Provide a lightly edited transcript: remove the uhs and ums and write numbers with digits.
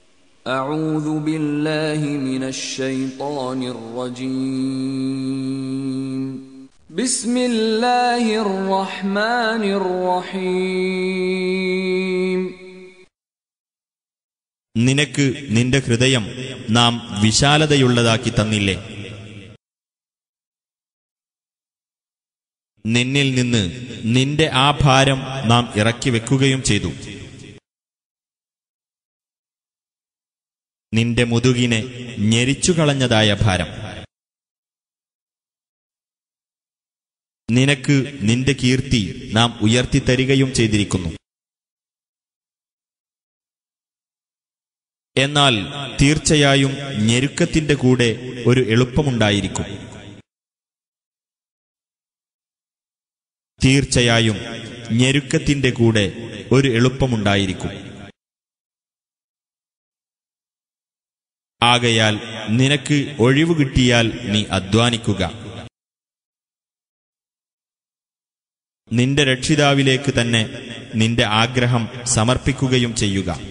أعوذ بالله من الشيطان الرجيم. بسم الله الرحمن الرحيم. നിനക്ക് നിന്റെ ഹൃദയം നാം വിശാലതയുള്ളതാക്കി തന്നില്ലേ? നിന്നിൽ നിന്ന് നിന്റെ ആ ഭാരം നാം ഇറക്കി വെക്കുകയും ചെയ്തു. നിന്റെ മുതുകിനെ ഞെരിച്ചുകളഞ്ഞതായ ഭാരം. നിനക്ക് നിന്റെ കീർത്തി നാം ഉയർത്തിത്തരികയും ചെയ്തിരിക്കുന്നു. എന്നാൽ തീർച്ചയായും ഞെരുക്കത്തിന്റെ കൂടെ ഒരു എളുപ്പമുണ്ടായിരിക്കും. തീർച്ചയായും ഞെരുക്കത്തിന്റെ കൂടെ ഒരു എളുപ്പമുണ്ടായിരിക്കും. ആകയാൽ നിനക്ക് ഒഴിവു കിട്ടിയാൽ നീ അധ്വാനിക്കുക. നിന്റെ രക്ഷിതാവിലേക്ക് തന്നെ നിന്റെ ആഗ്രഹം സമർപ്പിക്കുകയും ചെയ്യുക.